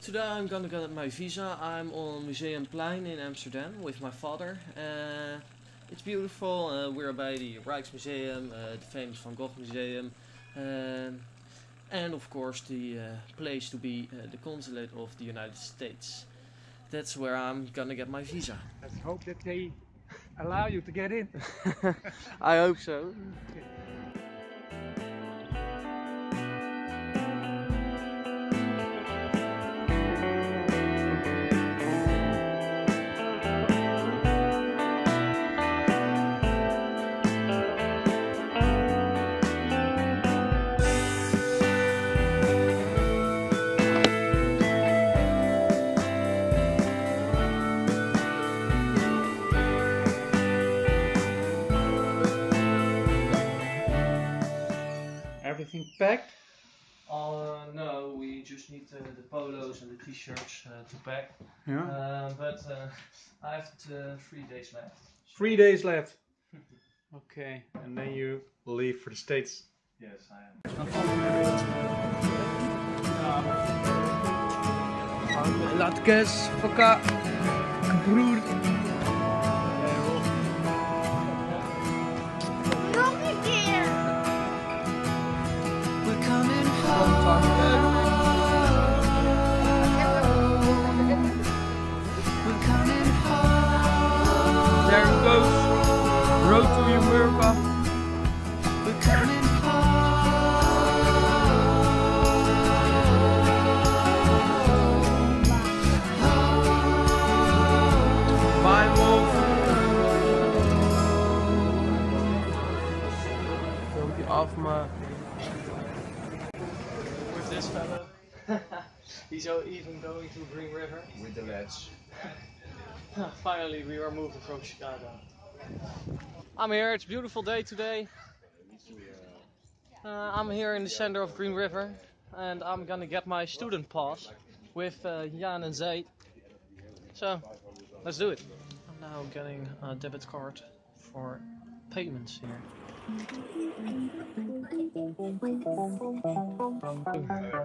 Today I'm gonna get my visa. I'm on Museumplein in Amsterdam with my father. It's beautiful. We're by the Rijksmuseum, the famous Van Gogh Museum, and of course the place to be the consulate of the United States. That's where I'm gonna get my visa. Let's hope that they allow you to get in. I hope so. Everything packed? No, we just need the polos and the t-shirts to pack. Yeah. But I have 3 days left. 3 days left. Okay, and then you leave for the States. Yes, I am. Latkes, foka, broer. Nog een keer. We're coming home. We're coming home. There it goes. Road to America. We're coming home. Bye, Wolf. Filmpje af, maar. With this fellow. He's even going to Green River. With the lads. Finally, we are moving from Chicago. I'm here. It's a beautiful day today. I'm here in the center of Green River, and I'm gonna get my student pass with Jan and Zaid. So, let's do it. I'm now getting a debit card for payments here.